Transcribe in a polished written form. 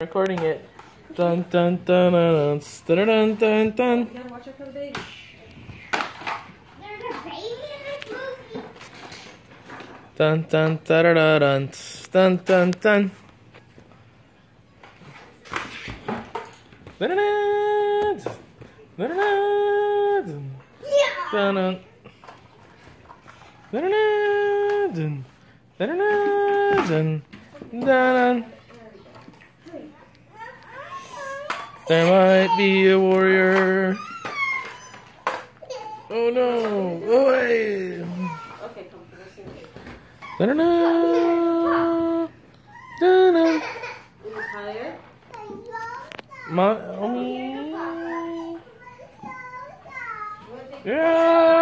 Recording it. Dun dun dun dun dun dun dun dun. You gotta watch out for the baby. There's a baby in this movie. Dun dun dun dun dun dun dun. Dun dun dun dun. Yeah. Dun dun dun dun dun dun dun dun. There might be a warrior. Oh no! Oh wait! Okay, come for this. Da-da-da. Da-da. Are you tired? Mommy. Yeah.